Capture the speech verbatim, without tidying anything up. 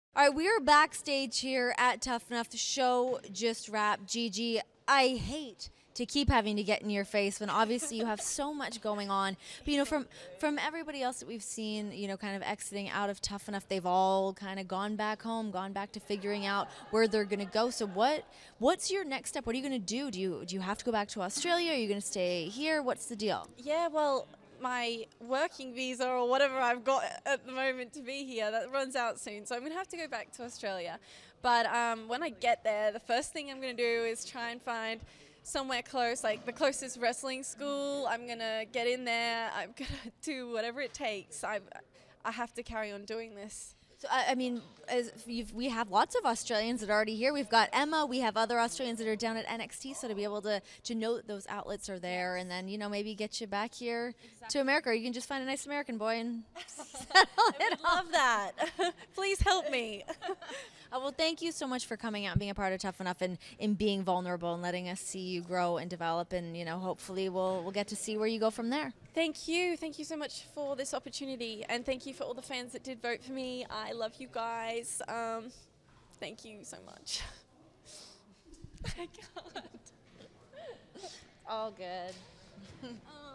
All right, we are backstage here at Tough Enough. The show just wrapped. GiGi, I hate to keep having to get in your face when obviously you have so much going on. But, you know, from from everybody else that we've seen, you know, kind of exiting out of Tough Enough, they've all kind of gone back home, gone back to figuring out where they're going to go. So what what's your next step? What are you going to do? Do you do you have to go back to Australia? Are you going to stay here? What's the deal? Yeah, well, my working visa or whatever I've got at the moment to be here, that runs out soon. So I'm going to have to go back to Australia. But um, when I get there, the first thing I'm going to do is try and find somewhere close, like the closest wrestling school. I'm going to get in there. I'm going to do whatever it takes. I, I have to carry on doing this. So, I, I mean, as you've, we have lots of Australians that are already here. We've got Emma. We have other Australians that are down at N X T. So to be able to, to know that those outlets are there, and then, you know, maybe get you back here exactly. to America. Or you can just find a nice American boy and settle I would love that. Please help me. Uh, well, thank you so much for coming out and being a part of Tough Enough and, and being vulnerable and letting us see you grow and develop. And, you know, hopefully we'll, we'll get to see where you go from there. Thank you. Thank you so much for this opportunity. And thank you for all the fans that did vote for me. I love you guys. Um, thank you so much. I can't. All good. Oh.